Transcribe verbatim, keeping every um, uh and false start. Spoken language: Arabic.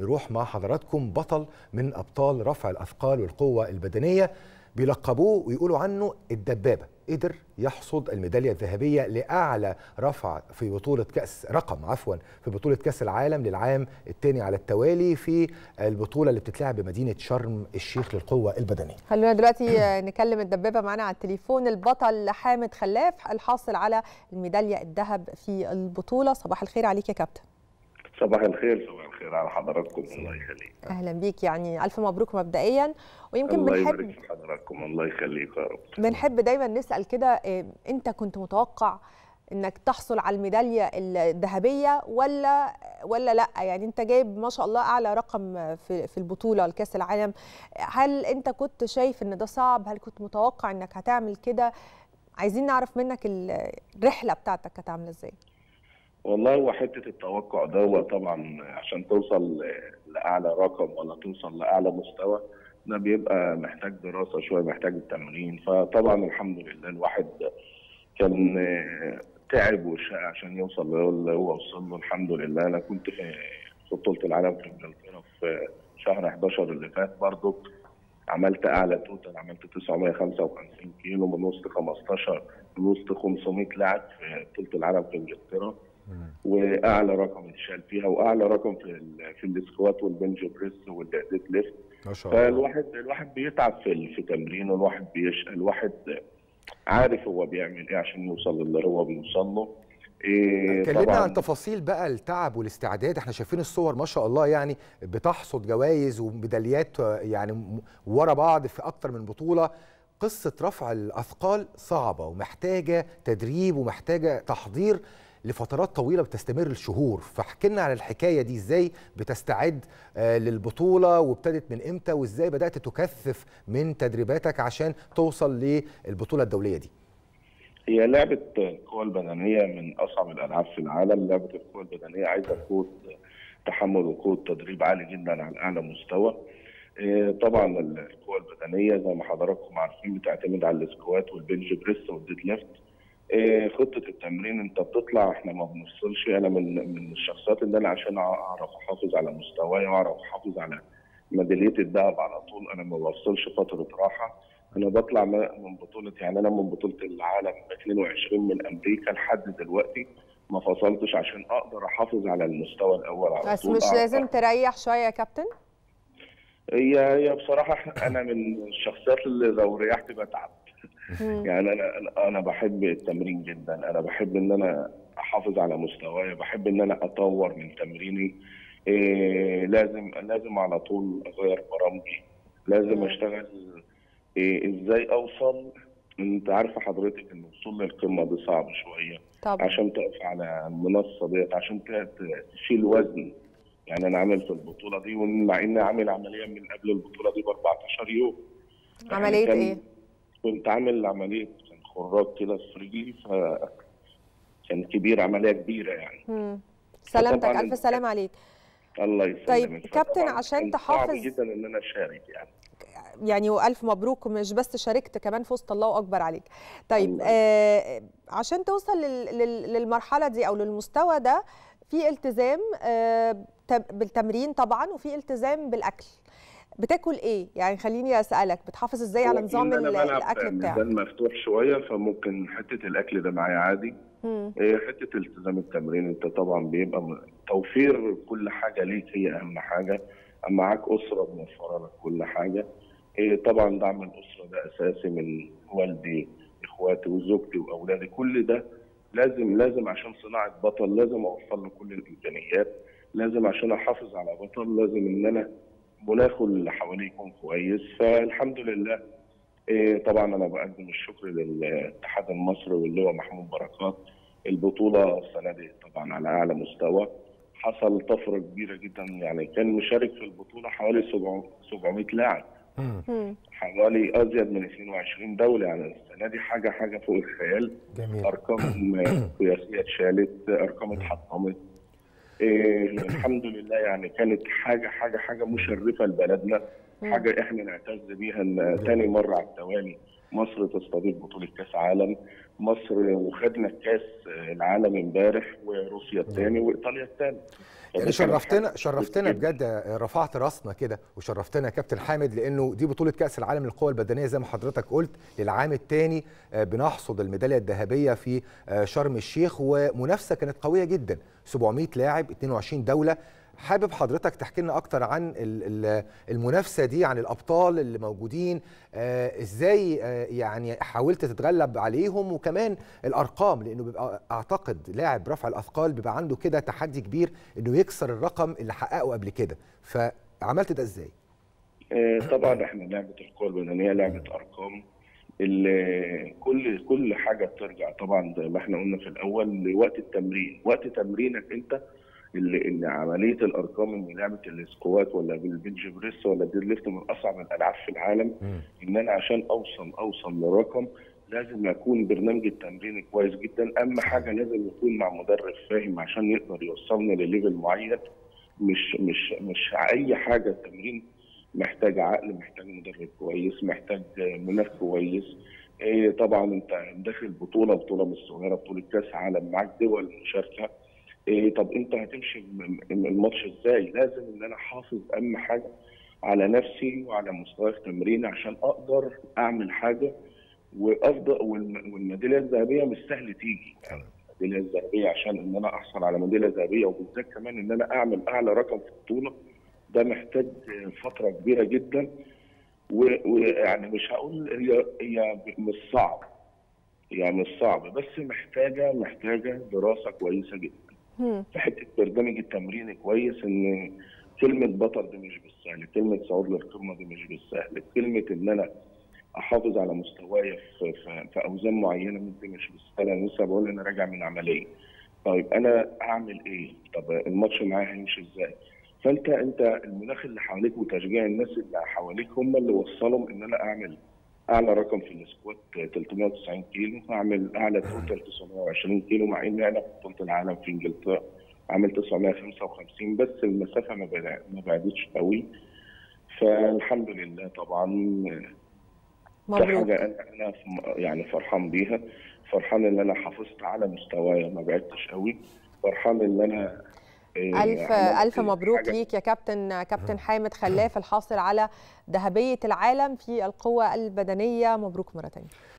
نروح مع حضراتكم بطل من أبطال رفع الأثقال والقوة البدنية، بيلقبوه ويقولوا عنه الدبابة. قدر يحصد الميدالية الذهبية لأعلى رفع في بطولة كأس رقم عفوا في بطولة كأس العالم للعام الثاني على التوالي في البطولة اللي بتتلعب بمدينة شرم الشيخ للقوة البدنية. خلونا دلوقتي نكلم الدبابة معنا على التليفون، البطل حامد خلاف الحاصل على الميدالية الذهب في البطولة. صباح الخير عليك يا كابتن. صباح الخير. صباح الخير على حضراتكم. الله يخليك. اهلا بيك، يعني الف مبروك مبدئيا. ويمكن الله بنحب يبارك في حضراتكم. الله يخليك يا رب. بنحب دايما نسال كده، إيه انت كنت متوقع انك تحصل على الميداليه الذهبيه ولا ولا لا؟ يعني انت جايب ما شاء الله اعلى رقم في في البطوله لكاس العالم، هل انت كنت شايف ان ده صعب؟ هل كنت متوقع انك هتعمل كده؟ عايزين نعرف منك الرحله بتاعتك كانت عامله ازاي. والله هو حته التوقع ده هو طبعا عشان توصل لاعلى رقم ولا توصل لاعلى مستوى ده بيبقى محتاج دراسه شويه، محتاج التمرين. فطبعا الحمد لله الواحد كان تعب وشقى عشان يوصل اللي هو وصل له. الحمد لله انا كنت في بطوله العالم في انجلترا في شهر احداشر اللي فات، برضه عملت اعلى توتال، عملت تسعمائة وخمسة وخمسين كيلو من وسط خمستاشر من وسط خمسمائة لاعب في بطوله العالم في انجلترا، واعلى رقم اتشال فيها واعلى رقم في ال في السكوات والبنج بريس والديد ليفت. ما شاء الله. فالواحد الواحد بيتعب في في تمرينه، الواحد بيشقى، الواحد عارف هو بيعمل ايه عشان يوصل اللي هو بيوصل له. إيه كلمنا عن تفاصيل بقى التعب والاستعداد. احنا شايفين الصور ما شاء الله، يعني بتحصد جوائز وميداليات يعني ورا بعض في اكتر من بطوله. قصه رفع الاثقال صعبه ومحتاجه تدريب ومحتاجه تحضير لفترات طويله بتستمر الشهور، فاحكي لنا على الحكايه دي، ازاي بتستعد للبطوله وابتدت من امتى، وازاي بدات تكثف من تدريباتك عشان توصل للبطوله الدوليه دي. هي لعبه القوى البدنيه من اصعب الالعاب في العالم. لعبه القوى البدنيه عايزه قوه تحمل وقوه تدريب عالي جدا على اعلى مستوى. طبعا القوى البدنيه زي ما حضراتكم عارفين بتعتمد على السكوات والبنج بريس والديد ليفت. خطه التمرين انت بتطلع، احنا ما بنفصلش. انا من من الشخصيات اللي انا عشان اعرف احافظ على مستواي واعرف احافظ على ميداليه الذهب على طول انا ما بفصلش فتره راحه. انا بطلع من بطوله، يعني انا من بطوله العالم اثنين وعشرين من امريكا لحد دلوقتي ما فصلتش عشان اقدر احافظ على المستوى الاول على بس طول. مش لازم تريح شويه يا كابتن؟ هي هي بصراحه انا من الشخصيات اللي لو ريحت بتعب. يعني انا انا بحب التمرين جدا، انا بحب ان انا احافظ على مستواي، بحب ان انا اطور من تمريني. إيه لازم لازم على طول اغير برامجي، لازم اشتغل إيه ازاي اوصل. انت عارفه حضرتك ان الوصول للقمه دي صعب شويه طبعا. عشان تقف على المنصه ديت، عشان تشيل وزن. يعني انا عامل في البطوله دي، ومع اني عامل عمليه من قبل البطوله دي ب أربعتاشر يوم. عمليه يعني ايه؟ كنت عامل عمليه كان خراج كده في رجلي، ف كان كبير، عمليه كبيره يعني. امم سلامتك، الف سلام عليك. الله يسلمك. طيب كابتن، عشان تحافظ صعب جدا ان انا اشارك يعني يعني والف مبروك، مش بس شاركت كمان فزت، الله اكبر عليك. طيب آه عشان توصل لل... لل... للمرحله دي او للمستوى ده، في التزام آه بالتمرين طبعا، وفي التزام بالاكل. بتاكل ايه؟ يعني خليني اسالك، بتحافظ ازاي على نظام الاكل بتاعك؟ ميزان مفتوح شويه، فممكن حته الاكل ده معايا عادي. مم. حته التزام التمرين انت طبعا بيبقى توفير كل حاجه ليك هي اهم حاجه. معاك اسره موفره لك كل حاجه. طبعا دعم الاسره ده اساسي، من والدي اخواتي وزوجتي واولادي، كل ده لازم لازم عشان صناعه بطل لازم اوفر له كل الامكانيات. لازم عشان احافظ على بطل لازم ان انا مناخه اللي حواليه يكون كويس. فالحمد لله إيه طبعا انا بقدم الشكر للاتحاد المصري واللي هو محمود بركات. البطوله السنه دي طبعا على اعلى مستوى، حصل طفره كبيره جدا. يعني كان مشارك في البطوله حوالي سبعمائة لاعب، حوالي ازيد من اثنين وعشرين دوله. يعني السنه دي حاجه حاجه فوق الخيال. جميل. ارقام قياسيه اتشالت، ارقام اتحطمت. إيه الحمد لله. يعني كانت حاجه حاجه حاجه مشرفه لبلدنا، حاجه احنا نعتز بيها ان ثاني مره على التوالي مصر تستضيف بطوله كاس عالم، مصر وخدنا كاس العالم امبارح وروسيا الثاني وايطاليا الثاني. يعني شرفتنا شرفتنا بجد، رفعت راسنا كده وشرفتنا يا كابتن حامد، لانه دي بطوله كاس العالم للقوى البدنيه زي ما حضرتك قلت للعام الثاني، بنحصد الميداليه الذهبيه في شرم الشيخ، ومنافسه كانت قويه جدا، سبعمائة لاعب، اثنين وعشرين دوله. حابب حضرتك تحكي لنا اكتر عن المنافسه دي، عن الابطال اللي موجودين، ازاي يعني حاولت تتغلب عليهم، وكمان الارقام، لانه بيبقى اعتقد لاعب رفع الاثقال بيبقى عنده كده تحدي كبير انه يكسر الرقم اللي حققه قبل كده، فعملت ده ازاي؟ طبعا احنا لعبه القوى البدنيه لعبه ارقام، كل كل حاجه بترجع طبعا زي ما احنا قلنا في الاول لوقت التمرين، وقت تمرينك انت اللي ان عمليه الارقام، ان لعبه السكوات ولا بالبنج بريس ولا الديد ليفت من اصعب الالعاب في العالم. م. ان انا عشان اوصل اوصل لرقم لازم يكون برنامج التمرين كويس جدا، اهم حاجه لازم يكون مع مدرب فاهم عشان يقدر يوصلنا لليفل معين. مش مش مش اي حاجه، التمرين محتاج عقل، محتاج مدرب كويس، محتاج مناخ كويس. إيه طبعا انت داخل بطوله بطوله مش صغيره، بطوله كاس عالم، معاك دول مشاركه. إيه طب انت هتمشي الماتش ازاي؟ لازم ان انا احافظ اهم حاجه على نفسي وعلى مستوى التمرين عشان اقدر اعمل حاجه وافضل. والميداليه الذهبيه مش سهل تيجي، يعني الميداليه الذهبيه عشان ان انا احصل على ميداليه ذهبيه وبالذات كمان ان انا اعمل اعلى رقم في البطوله، ده محتاج فتره كبيره جدا. ويعني مش هقول هي هي مش صعب، هي مش صعب بس محتاجه محتاجه دراسه كويسه جدا. في حته برنامج التمرين كويس، ان كلمه بطل دي مش بالسهل، كلمه صعود للقمه دي مش بالسهل، كلمه ان انا احافظ على مستواي في, في, في اوزان معينه دي مش بالسهل. انا لسه بقول انا راجع من عمليه، طيب انا اعمل ايه؟ طب الماتش معايا هيمشي ازاي؟ فانت انت المناخ اللي حواليك وتشجيع الناس اللي حواليك هم اللي وصلهم ان انا اعمل اعلى رقم في السكوات ثلاثمائة وتسعين كيلو، واعمل اعلى توتال تسعمائة وعشرين كيلو، مع ان انا في بطوله العالم في انجلترا عملت تسعمائة وخمسة وخمسين، بس المسافه ما بعدتش قوي. فالحمد لله طبعا مبروك. ده حاجه انا انا يعني فرحان بيها، فرحان ان انا حافظت على مستواي ما بعدتش قوي، فرحان ان انا ألف ألف مبروك ليك يا كابتن كابتن حامد خلاف الحاصل على ذهبية العالم في القوة البدنية، مبروك مرة ثانية.